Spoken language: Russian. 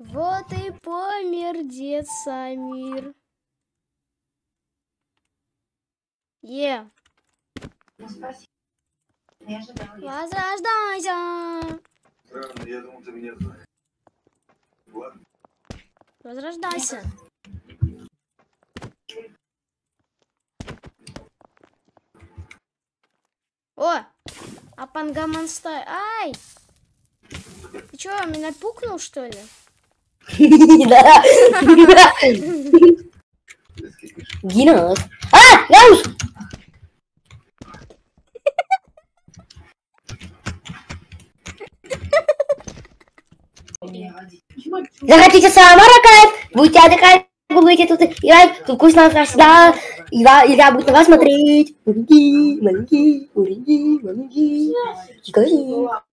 Вот и помер дед Самир. Возрождайся! Странно, я думал, ты меня знаешь. Ладно. Возрождайся. О! А Пангамонстай. Ай! Ты чё, меня пукнул, что ли? Да. Гинос. Гаус! Захотите самара кайф, будете отдыхать, будете тут играть, тут вкусно всегда, и я буду на вас смотреть. Маленький, маленький, маленький, маленький.